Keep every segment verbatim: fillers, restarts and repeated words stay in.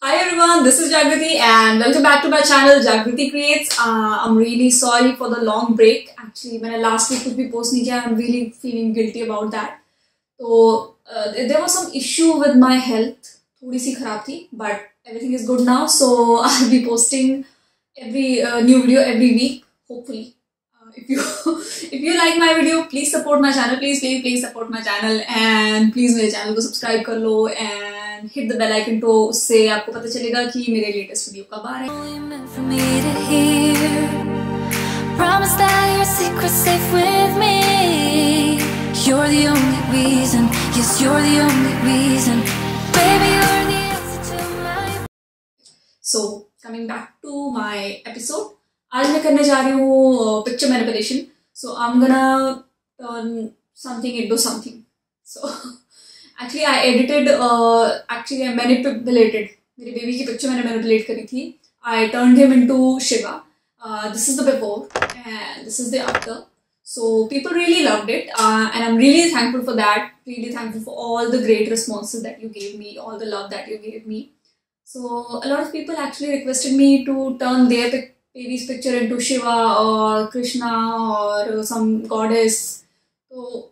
Hi everyone, this is Jagriti and welcome back to my channel Jagriti Creates. Uh, I'm really sorry for the long break. Actually, मैंने last week कुछ भी post नहीं किया. I'm really feeling guilty about that. So uh, there was some issue with my health. थोड़ी सी खराब थी, but everything is good now. So I'll be posting every uh, new video every week, hopefully. Uh, if you if you like my video, please support my channel. Please please please support my channel and please मेरे channel को subscribe कर लो and hit the bell icon तो उससे आपको पता चलेगा कि मेरे लेटेस्ट वीडियो कब आ रहे हैं. So coming back to my episode, आज मैं करने जा रही हूँ picture manipulation. So I'm gonna turn something into something. So actually I edited, uh, actually I manipulated, मेरे बेबी की पिक्चर मैंने manipulate करी थी. I turned him into Shiva. Uh, this is the before and this is the after. So people really loved it uh, and I'm really thankful for that. Really thankful for all the great responses that you gave me, all the love that you gave me. So a lot of people actually requested me to turn their pic baby's picture into Shiva or Krishna or some goddess. So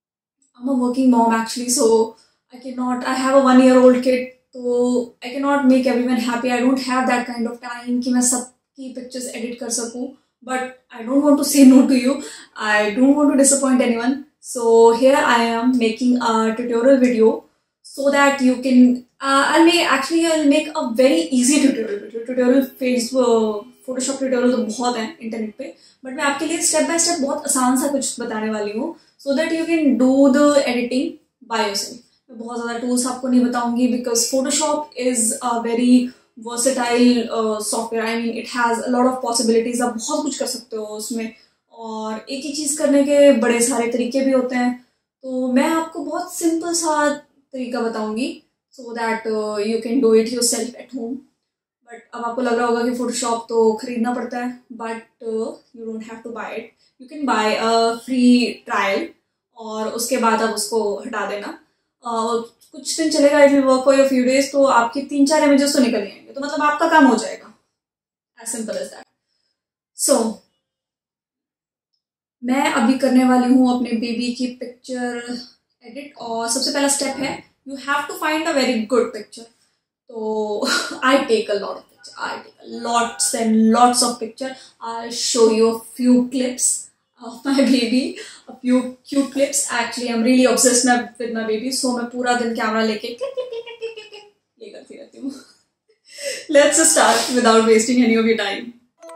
I'm a working mom actually, so I cannot, I have a one year old kid, so I cannot make everyone happy. I don't have that kind of time कि मैं सबकी pictures edit कर सकूँ. But I don't want to say no to you. I don't want to disappoint anyone. So here I am making a tutorial video so that you can, uh, I'll make, actually I'll make a very easy tutorial video. Tutorial Facebook, Photoshop tutorial तो बहुत हैं internet पे. But मैं आपके लिए step by step बहुत आसान सा कुछ बताने वाली हूँ. So that you can do the editing by yourself. मैं बहुत ज़्यादा tools आपको नहीं बताऊँगी because Photoshop is a very versatile uh, software. I mean it has a lot of possibilities. आप बहुत कुछ कर सकते हो उसमें और एक ही चीज़ करने के बड़े सारे तरीके भी होते हैं. तो मैं आपको बहुत simple सा तरीका बताऊँगी so that uh, you can do it yourself at home. But अब आपको लग रहा होगा कि Photoshop तो खरीदना पड़ता है, but uh, you don't have to buy it. You can buy a free trial और उसके बाद आप उसको हटा देना. uh, कुछ दिन चलेगा, it will work for a few days, तो आपकी तीन चार images तो निकल जाएंगे, तो मतलब आपका काम हो जाएगा. As simple as that. So मैं अभी करने वाली हूँ अपने बेबी की पिक्चर एडिट और सबसे पहला स्टेप है you have to find a very good picture. So I take a lot of picture. I take lots and lots of picture. I'll show you a few clips of my baby, a few cute clips. Actually, I'm really obsessed with my baby, so मैं पूरा दिन camera लेके click click click click click click ये करती रहती हूँ. Let's start without wasting any of your time.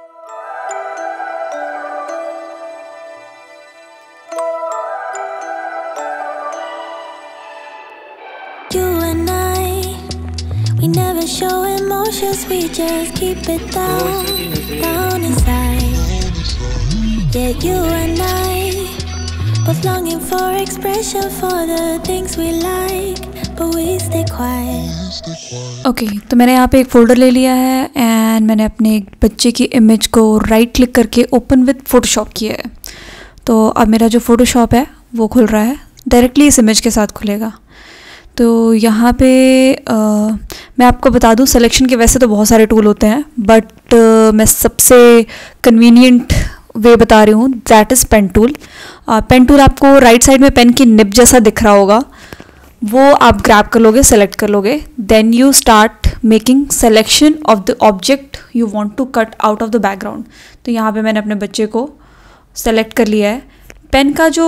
You and I, we never show emotions, we just keep it down, down inside. Yeah, you and I, both longing for expression for the things we like, but we stay quiet. Okay okay, तो मैंने यहाँ पे एक folder ले लिया है and मैंने अपने बच्चे की इमेज को राइट क्लिक करके ओपन विद फ़ोटोशॉप किया है. तो अब मेरा जो फ़ोटोशॉप है वो खुल रहा है, डायरेक्टली इस इमेज के साथ खुलेगा. तो यहाँ पे आ, मैं आपको बता दूँ सिलेक्शन के वैसे तो बहुत सारे टूल होते हैं, बट मैं सबसे कन्वीनियंट वे बता रही हूँ, that is pen tool. Pen tool आपको राइट साइड में पेन की निब जैसा दिख रहा होगा, वो आप ग्रैब कर लोगे, सेलेक्ट कर लोगे. Then you start making selection of the object you want to cut out of the background. तो यहाँ पे मैंने अपने बच्चे को सेलेक्ट कर लिया है. पेन का जो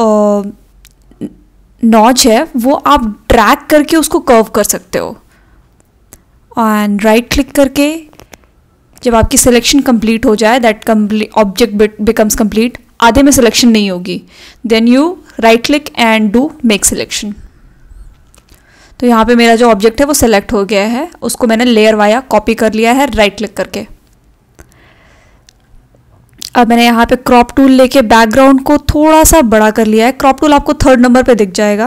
नॉच है वो आप ड्रैग करके उसको कर्व कर सकते हो एंड राइट क्लिक करके जब आपकी सिलेक्शन कंप्लीट हो जाए, दैट ऑब्जेक्ट बिकम्स कंप्लीट. आधे में सिलेक्शन नहीं होगी, then you right click and do make selection. तो यहाँ पे मेरा जो ऑब्जेक्ट है वो सिलेक्ट हो गया है, उसको मैंने लेयर वाया कॉपी कर लिया है राइट क्लिक करके. अब मैंने यहाँ पे क्रॉप टूल लेके बैकग्राउंड को थोड़ा सा बड़ा कर लिया है. क्रॉप टूल आपको थर्ड नंबर पे दिख जाएगा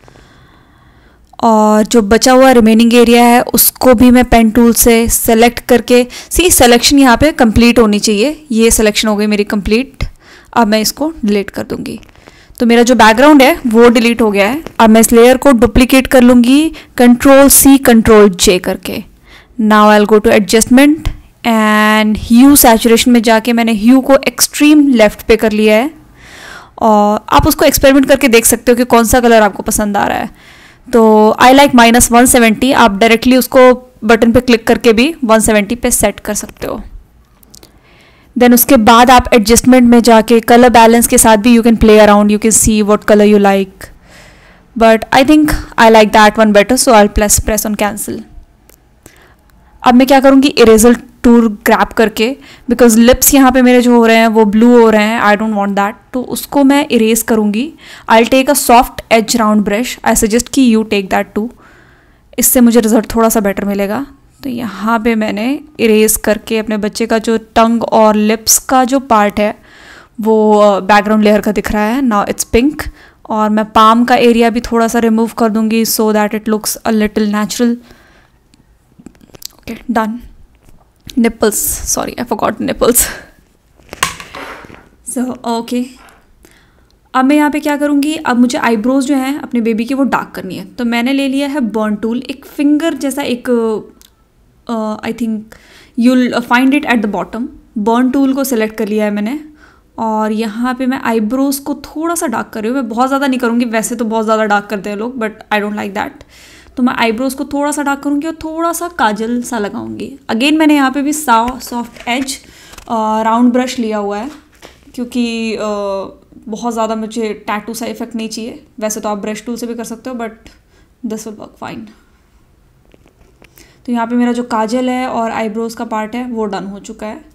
और जो बचा हुआ रिमेनिंग एरिया है उसको भी मैं पेन टूल से सेलेक्ट करके, सी सिलेक्शन यहाँ पे कंप्लीट होनी चाहिए. ये सिलेक्शन हो गई मेरी कंप्लीट. अब मैं इसको डिलीट कर दूँगी. तो मेरा जो बैकग्राउंड है वो डिलीट हो गया है. अब मैं इस लेयर को डुप्लीकेट कर लूँगी कंट्रोल सी कंट्रोल जे करके. Now I will go to adjustment and hue saturation में जाके मैंने ह्यू को एक्सट्रीम लेफ्ट पे कर लिया है, और आप उसको एक्सपेरिमेंट करके देख सकते हो कि कौन सा कलर आपको पसंद आ रहा है। तो I like minus one seventy, आप डायरेक्टली उसको बटन पे क्लिक करके भी वन सेवेंटी पे सेट कर सकते हो। देन उसके बाद आप एडजस्टमेंट में जाके कलर बैलेंस के साथ भी you can play around, you can see what colour you like, but I think I like that one better, so I press press on cancel. अब मैं क्या करूँगी, इरेजर टूल ग्रैब करके, बिकॉज लिप्स यहाँ पे मेरे जो हो रहे हैं वो ब्लू हो रहे हैं, आई डोंट वांट दैट, तो उसको मैं इरेज करूँगी। I will take a soft edge round brush, I suggest कि यू टेक दैट टू, इससे मुझे रिजल्ट थोड़ा सा बेटर मिलेगा। तो यहाँ पे मैंने इरेज करके अपने बच्चे का जो टंग और लिप्स का जो पार्ट है वो बैकग्राउंड लेयर का दिख रहा है, नाउ इट्स पिंक, और मैं पाम का एरिया भी थोड़ा सा रिमूव कर दूँगी so that it looks a little natural. Okay, done. nipples, sorry I forgot nipples. so okay, अब मैं यहाँ पे क्या करूँगी, अब मुझे आईब्रोज जो हैं अपने बेबी की वो डार्क करनी है, तो मैंने ले लिया है बर्न टूल, एक फिंगर जैसा, एक I think you'll find it at the bottom. Burn tool को सिलेक्ट कर लिया है मैंने, और यहाँ पे मैं आईब्रोज को थोड़ा सा डार्क कर रही हूँ, मैं बहुत ज़्यादा नहीं करूँगी, वैसे तो बहुत ज़्यादा डार्क करते हैं लोग, but I don't like that. तो मैं आईब्रोज को थोड़ा सा डार्क करूँगी और थोड़ा सा काजल सा लगाऊंगी। अगेन मैंने यहाँ पे भी सॉफ्ट एज राउंड ब्रश लिया हुआ है, क्योंकि uh, बहुत ज़्यादा मुझे टैटू सा इफेक्ट नहीं चाहिए। वैसे तो आप ब्रश टूल से भी कर सकते हो, but this will work fine. तो यहाँ पे मेरा जो काजल है और आईब्रोज का पार्ट है वो डन हो चुका है।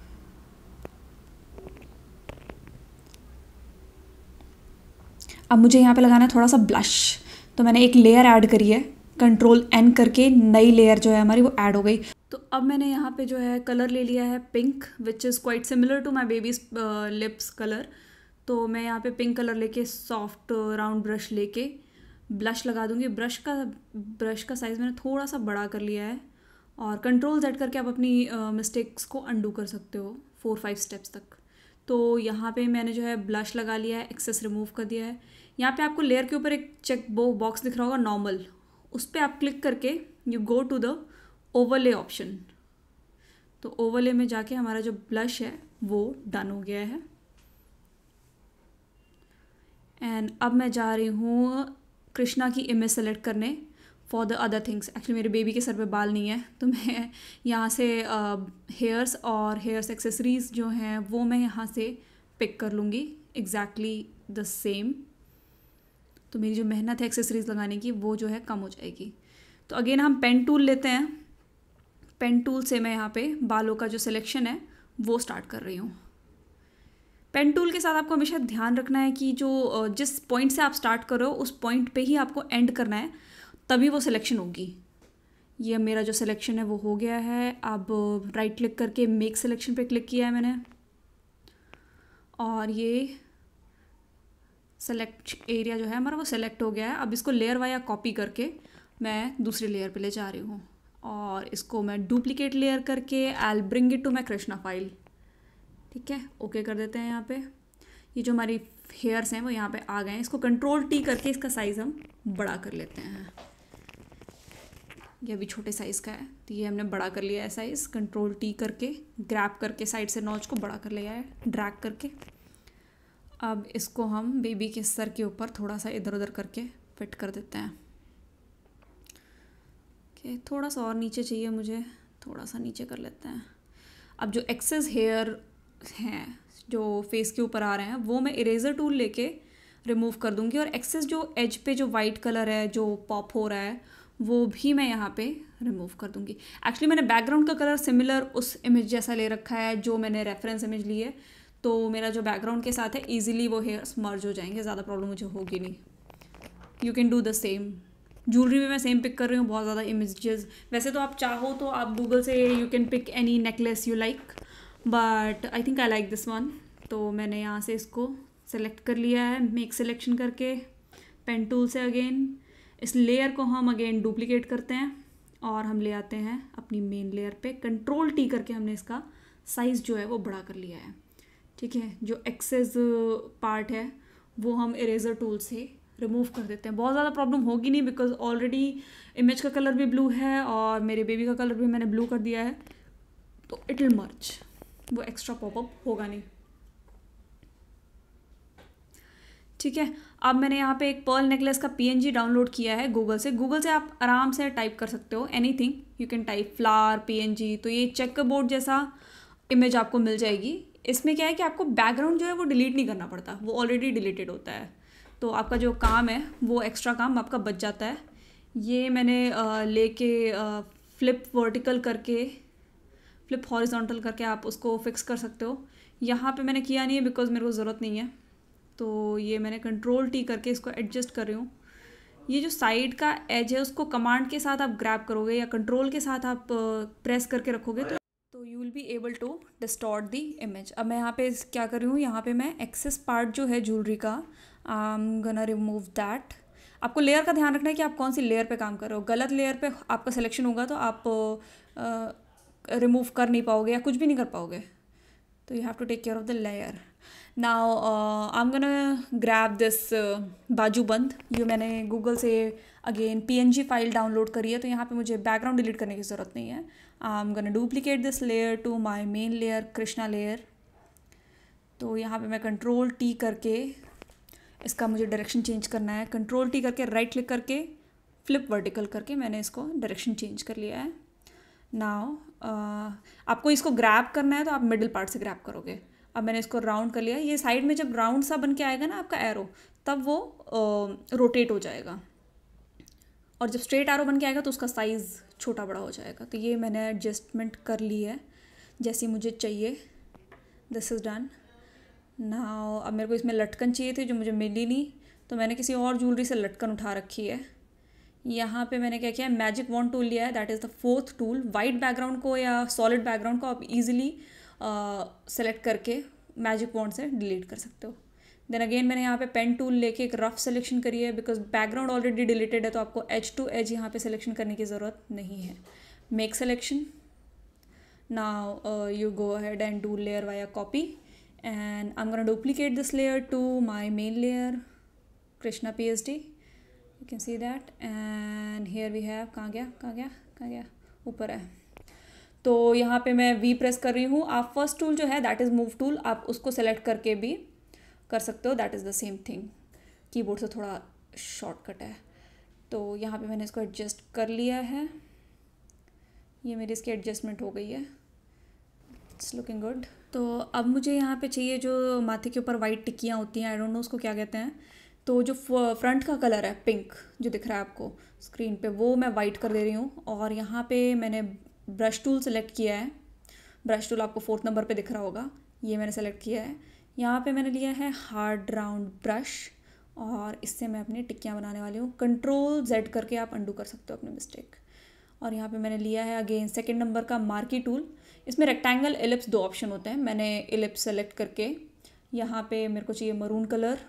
अब मुझे यहाँ पे लगाना है थोड़ा सा ब्लश, तो मैंने एक लेयर ऐड करी है, कंट्रोल एन करके नई लेयर जो है हमारी वो ऐड हो गई। तो अब मैंने यहाँ पे जो है कलर ले लिया है pink, which is quite similar to my baby's lips colour. तो मैं यहाँ पे पिंक कलर लेके सॉफ्ट राउंड ब्रश लेके ब्लश लगा दूँगी। ब्रश का ब्रश का साइज़ मैंने थोड़ा सा बड़ा कर लिया है, और कंट्रोल जेड करके आप अपनी मिस्टेक्स uh, को अंडू कर सकते हो फोर फाइव स्टेप्स तक। तो यहाँ पे मैंने जो है ब्लश लगा लिया है, एक्सेस रिमूव कर दिया है। यहाँ पे आपको लेयर के ऊपर एक चेक बो बॉक्स दिख रहा होगा नॉर्मल, उस पर आप क्लिक करके you go to the overlay option. तो ओवरले में जाके हमारा जो ब्लश है वो डन हो गया है। एंड अब मैं जा रही हूँ कृष्णा की इमेज सेलेक्ट करने for the other things. Actually मेरे बेबी के सर पे बाल नहीं है, तो मैं यहाँ से हेयर्स uh, और हेयर्स एक्सेसरीज़ जो हैं वो मैं यहाँ से पिक कर लूँगी एग्जैक्टली द सेम। तो मेरी जो मेहनत है एक्सेसरीज़ लगाने की वो जो है कम हो जाएगी। तो अगेन हम पेन टूल लेते हैं, पेन टूल से मैं यहाँ पे बालों का जो सिलेक्शन है वो स्टार्ट कर रही हूँ। पेन टूल के साथ आपको हमेशा ध्यान रखना है कि जो जिस पॉइंट से आप स्टार्ट कर रहे हो उस पॉइंट पे ही आपको एंड करना है, तभी वो सिलेक्शन होगी। ये मेरा जो सिलेक्शन है वो हो गया है। अब राइट क्लिक करके मेक सिलेक्शन पे क्लिक किया है मैंने, और ये सेलेक्ट एरिया जो है हमारा वो सेलेक्ट हो गया है। अब इसको लेयर वाया कॉपी करके मैं दूसरी लेयर पे ले जा रही हूँ, और इसको मैं डुप्लीकेट लेयर करके I will bring it to my Krishna file. ठीक है, ओके कर देते हैं। यहाँ पे ये जो हमारी हेयर्स हैं वो यहाँ पे आ गए हैं। इसको कंट्रोल टी करके इसका साइज़ हम बड़ा कर लेते हैं। ये अभी छोटे साइज़ का है, तो ये हमने बड़ा कर लिया है साइज़, कंट्रोल टी करके ग्रैब करके साइड से नॉच को बड़ा कर लिया है ड्रैग करके। अब इसको हम बेबी के सर के ऊपर थोड़ा सा इधर उधर करके फिट कर देते हैं। ओके, थोड़ा सा और नीचे चाहिए मुझे, थोड़ा सा नीचे कर लेते हैं। अब जो एक्सेस हेयर हैं जो फेस के ऊपर आ रहे हैं वो मैं इरेज़र टूल लेके रिमूव कर दूंगी, और एक्सेस जो एज पे जो वाइट कलर है जो पॉप हो रहा है वो भी मैं यहाँ पे रिमूव कर दूंगी। एक्चुअली मैंने बैकग्राउंड का कलर सिमिलर उस इमेज जैसा ले रखा है जो मैंने रेफरेंस इमेज ली है, तो मेरा जो बैकग्राउंड के साथ है ईजिली वो हेयर्स मर्ज हो जाएंगे, ज़्यादा प्रॉब्लम मुझे होगी नहीं। You can do the same. Jewellery भी मैं सेम पिक कर रही हूँ, बहुत ज़्यादा इमेजेस। वैसे तो आप चाहो तो आप गूगल से you can pick any necklace you like, but I think I like this one. तो मैंने यहाँ से इसको सेलेक्ट कर लिया है मेक सिलेक्शन करके पेन टूल से। अगेन इस लेयर को हम अगेन डुप्लीकेट करते हैं और हम ले आते हैं अपनी मेन लेयर पे। कंट्रोल टी करके हमने इसका साइज़ जो है वो बड़ा कर लिया है। ठीक है, जो एक्सेस पार्ट है वो हम इरेज़र टूल से रिमूव कर देते हैं। बहुत ज़्यादा प्रॉब्लम होगी नहीं बिकॉज ऑलरेडी इमेज का कलर भी ब्लू है और मेरे बेबी का कलर भी मैंने ब्लू कर दिया है, तो इट विल मर्ज, वो एक्स्ट्रा पॉपअप होगा नहीं। ठीक है, अब मैंने यहाँ पे एक पर्ल नेकलेस का पीएनजी डाउनलोड किया है गूगल से। गूगल से आप आराम से टाइप कर सकते हो anything, you can type flower PNG, तो ये चेक बोर्ड जैसा इमेज आपको मिल जाएगी। इसमें क्या है कि आपको बैकग्राउंड जो है वो डिलीट नहीं करना पड़ता, वो ऑलरेडी डिलीटेड होता है, तो आपका जो काम है वो एक्स्ट्रा काम आपका बच जाता है। ये मैंने लेके फ्लिप वर्टिकल करके फ्लिप हॉरिजॉन्टल करके आप उसको फिक्स कर सकते हो। यहाँ पे मैंने किया नहीं है बिकॉज मेरे को ज़रूरत नहीं है, तो ये मैंने कंट्रोल टी करके इसको एडजस्ट कर रही हूँ। ये जो साइड का एज है उसको कमांड के साथ आप ग्रैब करोगे या कंट्रोल के साथ आप प्रेस करके रखोगे तो तो you will be able to distort the image. अब मैं यहाँ पे क्या कर रही हूँ, यहाँ पे मैं एक्सेस पार्ट जो है ज्वेलरी का, I am gonna remove that. आपको लेयर का ध्यान रखना है कि आप कौन सी लेयर पे काम कर रहे हो। गलत लेयर पे आपका सिलेक्शन होगा तो आप रिमूव कर नहीं पाओगे या कुछ भी नहीं कर पाओगे, तो you have to take care of the layer. Now I am gonna grab this bajuband. ये मैंने गूगल से अगेन पीएनजी फाइल डाउनलोड करी है, तो यहाँ पे मुझे बैकग्राउंड डिलीट करने की ज़रूरत नहीं है। I am gonna duplicate this layer to my main layer, Krishna layer. तो यहाँ पे मैं कंट्रोल टी करके इसका मुझे डायरेक्शन चेंज करना है। कंट्रोल टी करके राइट क्लिक करके फ्लिप वर्टिकल करके मैंने इसको डायरेक्शन चेंज कर लिया है। नाउ uh, आपको इसको ग्रैब करना है तो आप मिडिल पार्ट से ग्रैब करोगे। अब मैंने इसको राउंड कर लिया। ये साइड में जब राउंड सा बन के आएगा ना आपका एरो, तब वो रोटेट uh, हो जाएगा, और जब स्ट्रेट एरो बन के आएगा तो उसका साइज़ छोटा बड़ा हो जाएगा। तो ये मैंने एडजस्टमेंट कर ली है जैसी मुझे चाहिए। This is done. नाउ अब मेरे को इसमें लटकन चाहिए थी जो मुझे मिली नहीं, तो मैंने किसी और ज्वेलरी से लटकन उठा रखी है। यहाँ पे मैंने क्या किया, मैजिक वॉन्ड टूल लिया है, that is the fourth tool. White background को या सॉलिड बैकग्राउंड को आप इजीली सेलेक्ट करके मैजिक वॉन्ड से डिलीट कर सकते हो। देन अगेन मैंने यहाँ पे पेन टूल लेके एक रफ सिलेक्शन करी है, बिकॉज बैकग्राउंड ऑलरेडी डिलीटेड है तो आपको एज टू एज यहाँ पे सिलेक्शन करने की ज़रूरत नहीं है। Make selection. Now you go ahead and do layer via copy, and I am gonna duplicate this layer to my main layer, Krishna P H D. You can see that, and here we have, कहाँ गया कहाँ गया कहाँ गया ऊपर है। तो यहाँ पे मैं वी प्रेस कर रही हूँ। आप फर्स्ट टूल जो है दैट इज़ मूव टूल, आप उसको सेलेक्ट करके भी कर सकते हो, that is the same thing. Keyboard से थोड़ा शॉर्टकट है। तो यहाँ पे मैंने इसको एडजस्ट कर लिया है। ये मेरी इसकी एडजस्टमेंट हो गई है, इट्स लुकिंग गुड। तो अब मुझे यहाँ पे चाहिए जो माथे के ऊपर वाइट टिक्कियाँ होती हैं, आई डोंट नो उसको क्या कहते हैं। तो जो फ्रंट का कलर है पिंक जो दिख रहा है आपको स्क्रीन पे, वो मैं वाइट कर दे रही हूँ। और यहाँ पे मैंने ब्रश टूल सेलेक्ट किया है। ब्रश टूल आपको फोर्थ नंबर पे दिख रहा होगा, ये मैंने सेलेक्ट किया है। यहाँ पे मैंने लिया है हार्ड राउंड ब्रश, और इससे मैं अपनी टिक्कियाँ बनाने वाली हूँ। कंट्रोल जेड करके आप अंडू कर सकते हो अपनी मिस्टेक। और यहाँ पे मैंने लिया है अगेन सेकंड नंबर का मार्की टूल। इसमें रेक्टेंगल, एलिप्स दो ऑप्शन होते हैं। मैंने एलिप्स सेलेक्ट करके यहाँ पे मेरे को चाहिए मरून कलर,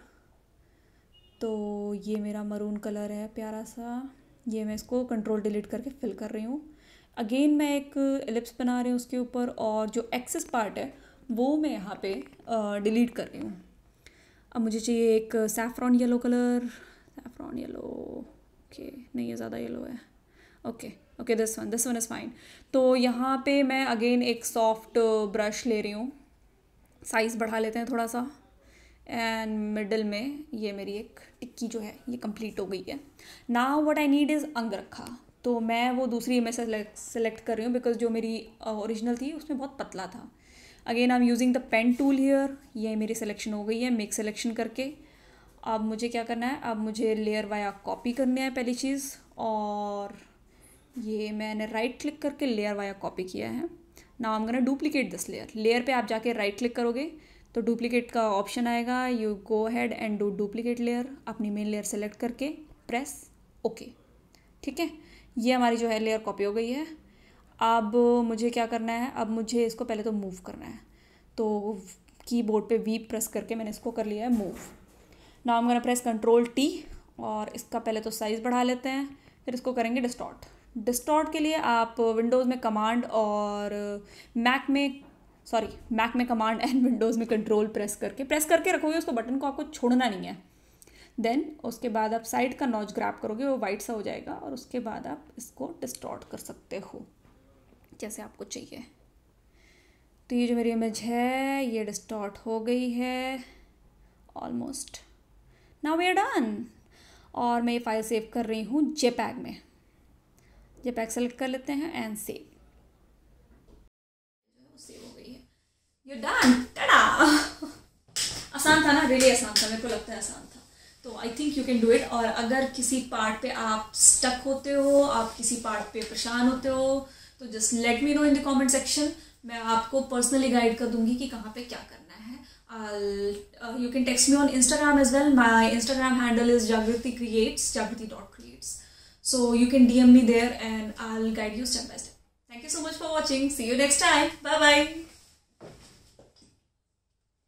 तो ये मेरा मरून कलर है प्यारा सा। ये मैं इसको कंट्रोल डिलीट करके फिल कर रही हूँ। अगेन मैं एक एलिप्स बना रही हूँ उसके ऊपर, और जो एक्सेस पार्ट है वो मैं यहाँ पे डिलीट कर रही हूँ। अब मुझे चाहिए एक saffron yellow colour, saffron yellow, okay नहीं ये ज़्यादा येलो है, okay okay this one this one is fine. तो यहाँ पे मैं अगेन एक सॉफ्ट ब्रश ले रही हूँ, साइज़ बढ़ा लेते हैं थोड़ा सा, एंड मिडल में ये मेरी एक टिक्की जो है ये कंप्लीट हो गई है। Now what I need is angarkha. तो मैं वो दूसरी इमेज सेलेक्ट कर रही हूँ बिकॉज जो मेरी ओरिजिनल थी उसमें बहुत पतला था। Again I am using the pen tool here. ये मेरी सिलेक्शन हो गई है मेक सिलेक्शन करके। अब मुझे क्या करना है, अब मुझे लेयर वाया कॉपी करना है पहली चीज़, और ये मैंने राइट क्लिक करके लेयर वाया कॉपी किया है। Now I am gonna duplicate this layer. Layer पे आप जाके राइट क्लिक करोगे तो डुप्लीकेट का ऑप्शन आएगा, you go ahead and do duplicate layer. अपनी मेन लेयर सेलेक्ट करके प्रेस ओके, ठीक है। ये हमारी जो है लेयर कॉपी हो गई है। अब मुझे क्या करना है, अब मुझे इसको पहले तो मूव करना है। तो कीबोर्ड पे वी प्रेस करके मैंने इसको कर लिया है move. Now I am gonna press control T, और इसका पहले तो साइज़ बढ़ा लेते हैं, फिर इसको करेंगे डिस्टॉर्ट। डिस्टॉर्ट के लिए आप विंडोज़ में कमांड और मैक में सॉरी मैक में कमांड एंड विंडोज़ में कंट्रोल प्रेस करके प्रेस करके रखोगे उसको, बटन को आपको छोड़ना नहीं है। देन उसके बाद आप साइड का नॉच ग्रैब करोगे, वो वाइट सा हो जाएगा और उसके बाद आप इसको डिस्टॉर्ट कर सकते हो जैसे आपको चाहिए। तो ये जो मेरी इमेज है ये डिस्टॉर्ट हो गई है almost. Now we are done. और मैं ये फाइल सेव कर रही हूँ जेपैग में। जेपैग सेलेक्ट कर लेते हैं एंड सेव। सेव हो गई है। You're done. टाडा। आसान था ना, रियली आसान था, मेरे को लगता है आसान था। तो I think you can do it. और अगर किसी पार्ट पे आप स्टक होते हो, आप किसी पार्ट पे परेशान होते हो, तो just let me know in the comment section. मैं आपको पर्सनली गाइड कर दूंगी कि कहाँ पे क्या करना है। I'll, uh, you can text me on Instagram as well. My Instagram handle is Jagriti Creates, jagriti dot creates. So you can D M me there and I'll guide you step by step. Thank you so much for watching. See you next time. Bye bye.